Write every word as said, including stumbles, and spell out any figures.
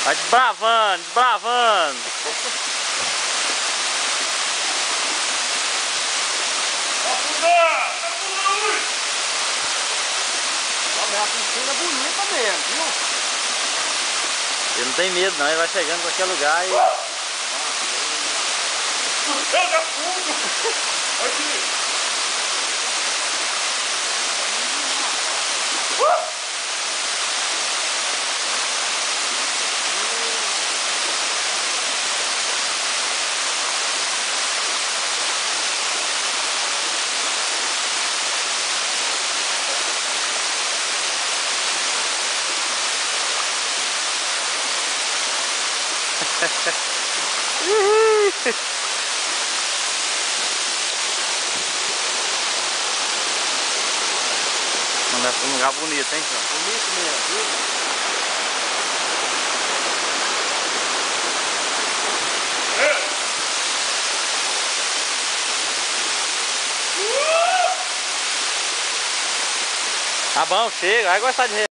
Vai desbravando, desbravando. A piscina é bonita mesmo, viu? Ele não tem medo não, ele vai chegando em qualquer lugar e... Eu já fundo! Aqui! Manda pra um lugar bonito, hein, João? Bonito mesmo, viu? Tá bom, chega, vai gostar de